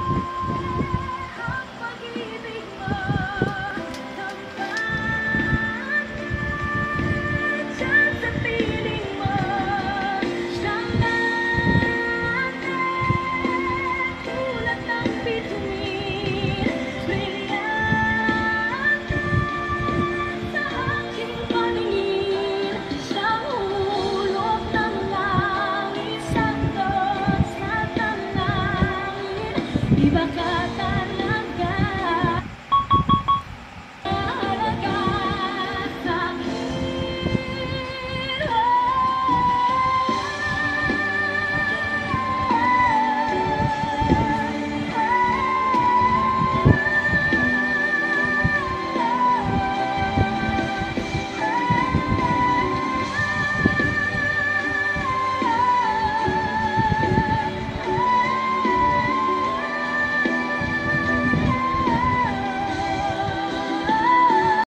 Ang pag-ibig mo tampakit dyan sa piling mo. Siyang langit tulad ng bituin, brilyante sa aking paningin. Siyang hulog ng langit, santos na tanangin. Di ba